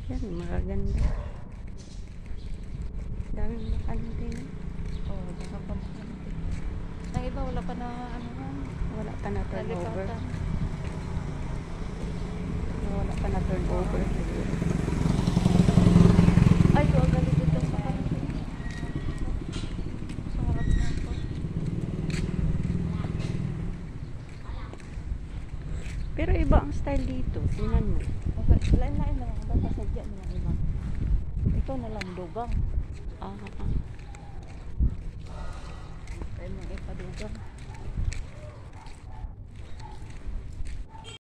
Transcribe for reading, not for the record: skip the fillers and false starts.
Yan, magaganda. Daming bakante na. Oo, baka pa bakante. Ang iba wala pa na ano nga. Wala pa na turnover. Nalipatan. Wala pa na turnover. Ay, doon galing dito sa kanto. Sa harap na ako. Pero iba ang style dito. Tingnan mo. Lain-lain lang. Bapasadya na lang iba. Ito na lang, dugang. Ah.